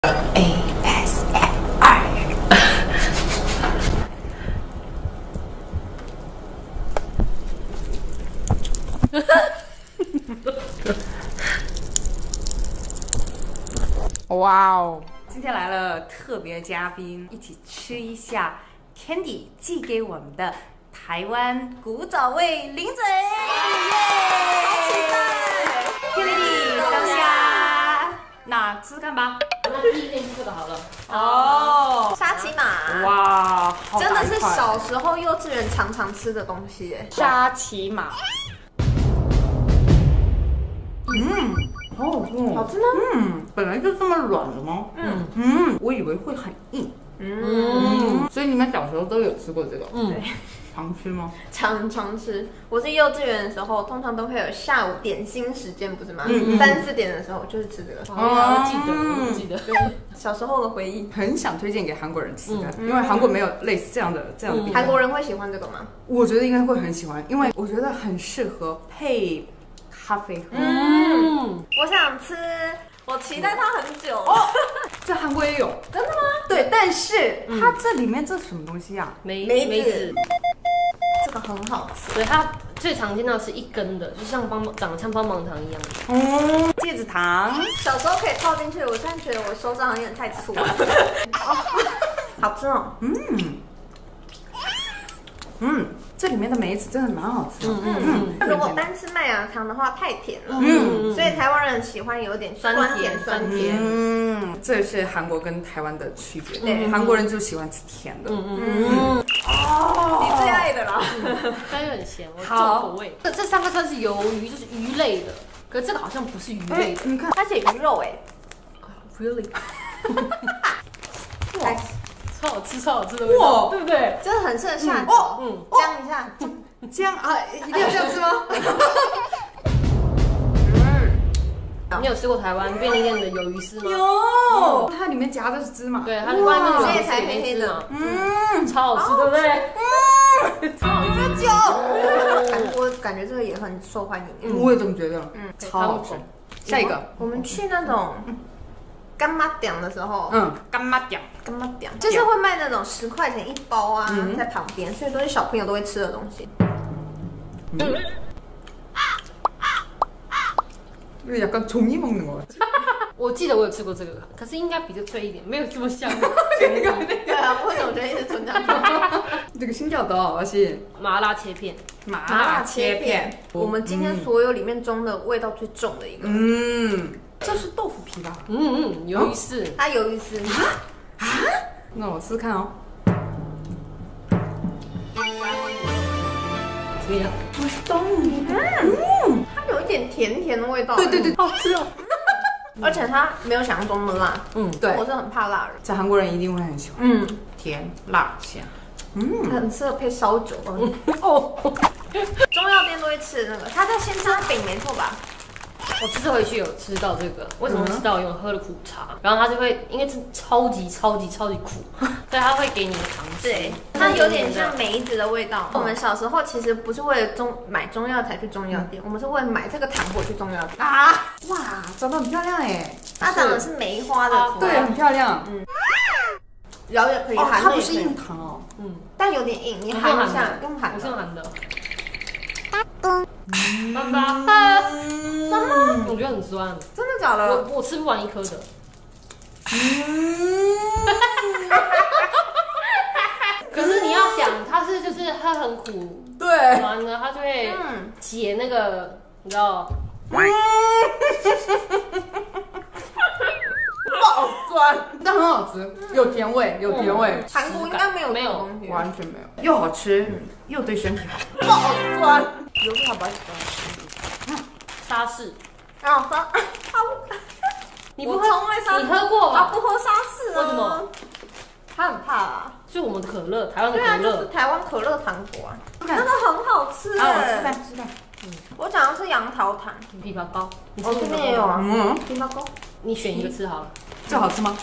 哇哦！今天来了特别嘉宾，一起吃一下 Candy 寄给我们的台湾古早味零嘴，好期待 ！Candy 当下，那吃吃看吧。 那第一件是这个好了。 哦，沙琪玛， 哇， 真的是小时候幼稚园常常吃的东西耶。 沙琪玛。好好吃哦！ 好吃吗？ 本来就这么软的吗？我以为会很硬。所以你们小时候都有吃过这个？ 对， 常吃吗？ 常吃。我是幼稚园的时候，通常都会有下午点心时间，不是吗？3、4点的时候就是吃这个。 我记得。 对，小时候的回忆。 很想推荐给韩国人吃的，因为韩国没有类似这样的地方。 韩国人会喜欢这个吗？ 我觉得应该会很喜欢，因为我觉得很适合配咖啡喝。 我想吃，我期待它很久。 在韩国也有， 真的吗？ 对，但是它这里面这是什么东西啊？ 梅子，这个很好吃。 对，它最常见到是一根的，就像长得像棒棒糖一样。 芥子糖， 小时候可以套进去，我现在觉得我手掌有点太粗了。好吃哦。这里面的梅子真的蛮好吃的。 如果单吃麦芽糖的话太甜了。所以台湾人喜欢有点酸甜。 这是韩国跟台湾的区别。 对， 韩国人就喜欢吃甜的。 你最爱的啦。 但是很咸，我重口味。这3个算是鱿鱼，就是鱼类的，可是这个好像不是鱼类的。 你看， 它写鱼肉哎。 Really？ 哇， 超好吃的味道，对不对？ 真的很适合下酒。姜一下， 姜啊，一定要这样吃吗？ 你有吃过台湾便利店的鱿鱼丝吗？ 有，它里面夹的是芝麻。 对，它外面所以才黑黑的。 超好吃，对不对？ 超久。韩国感觉这个也很受欢迎。 我也这么觉得。超好吃。下一个， 我们去那种干妈店的时候， 干妈店就是会卖那种10块钱一包啊，在旁边，所以都是小朋友都会吃的东西。 약간 종이 먹는 것 같아. 我记得我有吃过这个，可是应该比这脆一点，没有这么香。 对啊，为什么觉得一直存在？ 这个신기하다 맛이. 麻辣切片， 麻辣切片。 我们今天所有里面中的味道最重的一个。 这是豆腐皮吧？ 鱿鱼丝。它鱿鱼丝。 那我试试看哦。 怎么样？ 它有一点甜的味道。 对，好吃哦。 而且它没有想象中的辣。 对， 我是很怕辣的人。 在韩国人一定会很喜欢。甜辣咸。 很适合配烧酒。中药店都会吃的那个，它叫鲜虾饼，没错吧？ 我这次回去有吃到这个，为什么知道？因为我喝了苦茶，然后它就会，因为是超级苦，所以它会给你糖吃。 对，它有点像梅子的味道。我们小时候其实不是为了买中药才去中药店，我们是为了买这个糖果去中药店。 哇，长得很漂亮哎！ 它长得是梅花的图案， 对，很漂亮。 咬也可以，含它不是硬糖哦， 但有点硬，你含一下，用含的。 我是用含的。 酸吗？ 我觉得很酸。 真的假的？ 我吃不完1颗的。可是你要想，它就是它很苦， 对， 完了它就会解那个，你知道。 好酸，但很好吃，有甜味。 韩国应该没有这种东西， 完全没有，又好吃又对身体好。好酸，有个好白酸。 沙士。 你不喝？ 你喝过吗？ 他不喝沙士啊？ 为什么？ 他很怕啊。 就我们的可乐，台湾的可乐。 对啊，就是台湾可乐糖果啊，真的很好吃哎。 我吃饭。 我想要吃杨桃糖、 枇杷膏。 我这边也有啊。枇杷膏， 你选一个吃好了。 这好吃吗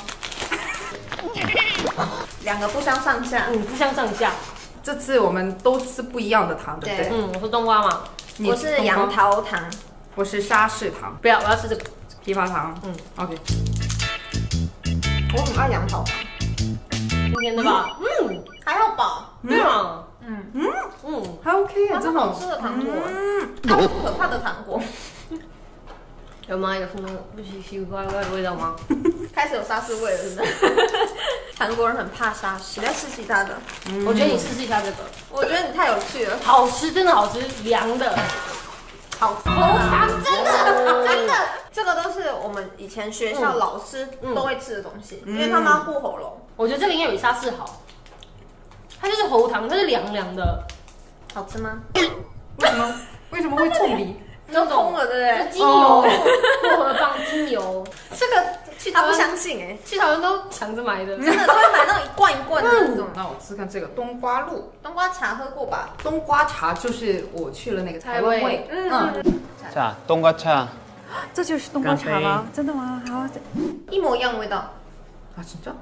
？2个不相上下。 不相上下。 这次我们都吃不一样的糖，对不对？ 我是冬瓜嘛。 我是杨桃糖。 我是沙士糖。 不要，我要吃这个枇杷糖。OK。 我很爱杨桃糖， 甜甜的吧？ 还好吧？ 对啊， 还 OK 耶， 蛮真的好吃的糖果，它不是可怕的糖果。 有吗？有什么不奇怪怪的味道吗？ 开始有沙士味了，是不是？韩国人很怕沙士，你要试其他的。 我觉得你试一下这个， 我觉得你太有趣了， 好吃，真的好吃，凉的， 好吃，真的真的，这个都是我们以前学校老师都会吃的东西，因为他们要顾喉咙。 我觉得这个应该比沙士好，它就是喉糖，它是凉凉的， 好吃吗？ 为什么会冲鼻？ 都空了，对不对？ 精油薄荷棒精油， 这个他不相信哎， 去台湾都抢着买的， 真的都会买那种一罐一罐的那种。 那我试试看这个冬瓜露。 冬瓜茶喝过吧？ 冬瓜茶就是我去了那个台湾味。 자, 똥과차. 这就是冬瓜茶吗？真的吗？好， 一模一样的味道。 啊，真的？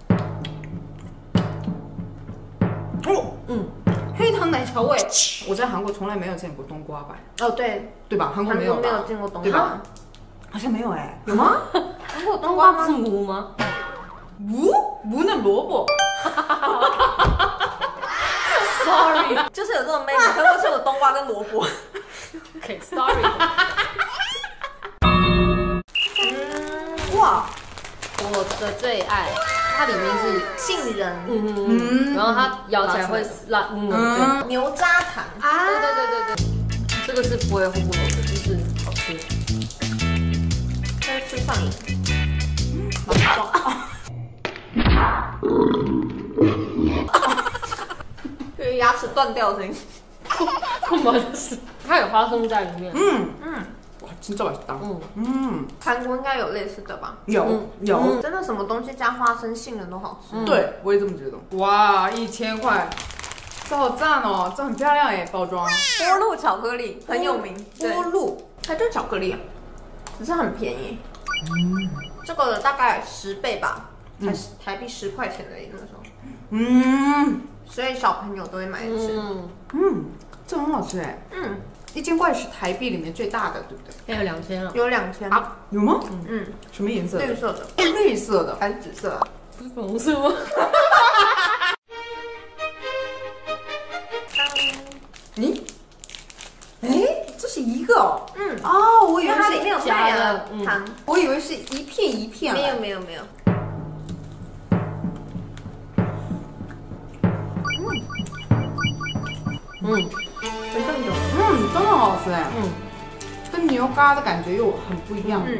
黑糖奶茶味，我在韩国从来没有见过冬瓜吧？ 哦，对， 对吧？韩国韩没有吧？ 国没有见过冬对吧瓜。 好像没有哎，有吗？ 韩国有冬冬瓜吗瓜不是？무吗？ 무는萝卜。 Sorry， 就是有这种妹妹，韩国是有冬瓜跟萝卜。 OK，Sorry。 哇， 我的最爱，它里面是杏仁、 然后它咬起来会辣，对， 牛轧糖啊， 对，这个是不会糊糊的，就是好吃。 但是吃上瘾。就是牙齿断掉的声音。 干嘛的是？它有花生在里面。 哇，진짜 맛있다。 韩国应该有类似的吧？ 有， 真的什么东西加花生、杏仁都好吃。 对，我也这么觉得。哇，1000块，这好赞哦，这很漂亮哎，包装。 波露巧克力很有名， 波露，它就是巧克力啊。 只是很便宜。这个大概10倍吧，才台币10块钱而已那个时候。所以小朋友都会买来吃。 这很好吃哎。1000块是台币里面最大的，对不对？ 现在有2000了， 有2000 啊，有吗？什么颜色的？ 绿色的绿色的。 还是紫色啊？ 不是粉红色吗？ 咦？哎，这是一个哦。哦，我以为是因为它里面有麦芽糖。 我以为是一片一片。 没有。 真的好吃哎。跟牛轧的感觉又很不一样。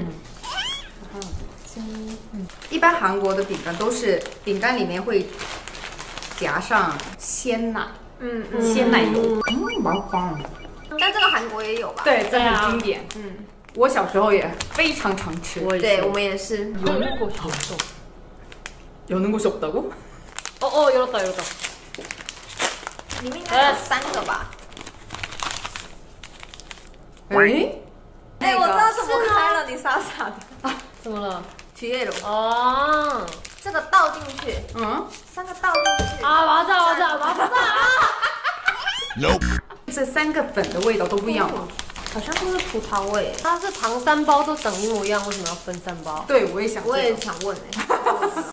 一般韩国的饼干都是饼干里面会夹上鲜奶，鲜奶油，蛮棒的。 但这个韩国也有吧？ 对，这很经典。我小时候也非常常吃。 对，我们也是。 有那个好重。 여는 곳이 없다고? 열었다. 里面应该有3个吧？ 哎， 我知道怎么开了，你傻傻的。 怎么了？ 体液乳。 哦， 这个倒进去，3个倒进去。 啊，我要知道啊！ Nope. 这3个粉的味道都不一样吗？ 好像都是葡萄味。 它是糖3包都长一模一样，为什么要分3包？ 对，我也想， 我也想问哎。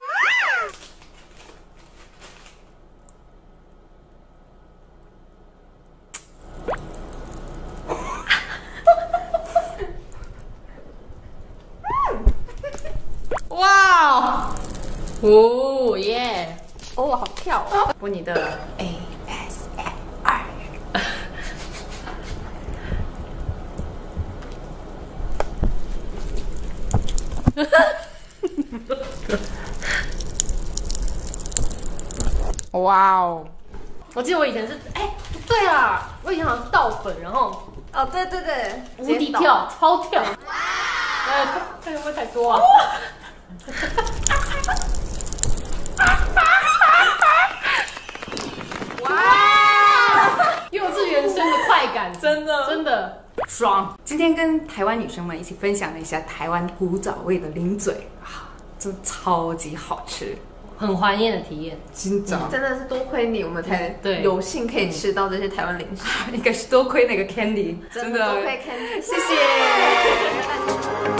哇哦耶！ 哦，好跳哦！ 播你的 ASMR。哇哦！ 我记得我以前是，不对啊，我以前好像是倒粉，然后哦，对， 无敌跳，超跳。这会不会太多啊？哇！幼稚园生的快感，真的爽！今天跟台湾女生们一起分享了一下台湾古早味的零嘴啊，真的超级好吃， 很怀念的体验。 真的是多亏你，我们才有幸可以吃到这些台湾零食。 应该是多亏那个 Candy， 真的多亏 Candy， 谢谢。